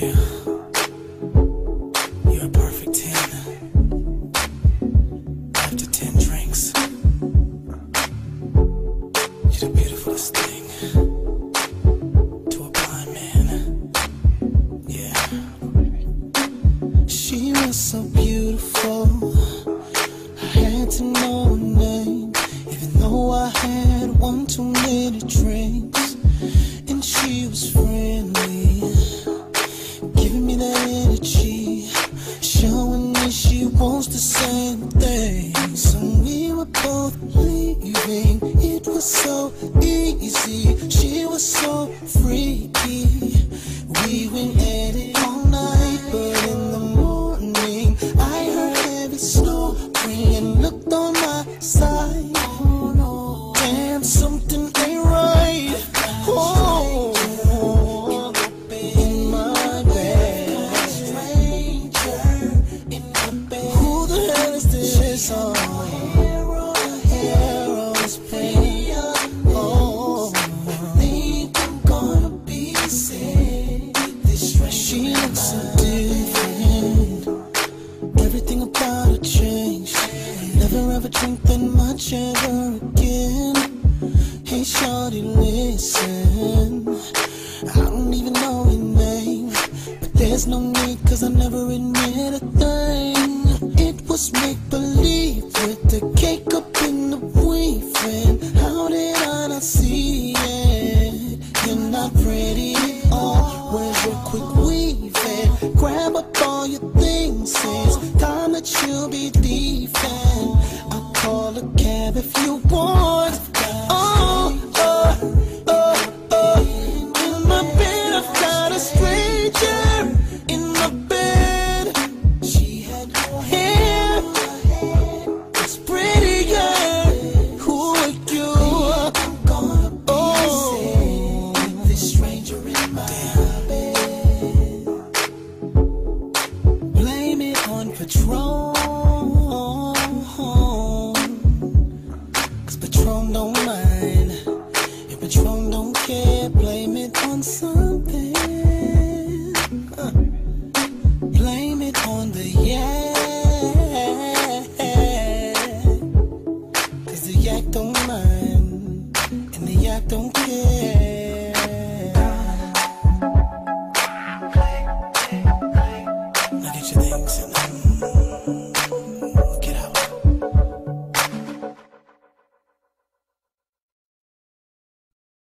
you. You're a perfect 10. After 10 drinks, you're the beautifulest thing to a blind man. Yeah. She was so beautiful, I had to know her name, even though I had one too many drinks. And she was friendly, giving me that energy, showing me she wants the same thing. So we were both leaving, it was so easy, she was so freaky. We went at it all night, but in the morning I heard heavy snoring and looked on my side. Oh no, damn, something ain't right. Oh, in my bed, who the hell is this? Oh, heroes play. Oh, think I'm gonna be sick. She looks so different, everything about her changed. Never ever drink that much ever again. Hey shawty, listen, I don't even know your name, but there's no need, cause I never admit a thing. It was make-believe with the cake up in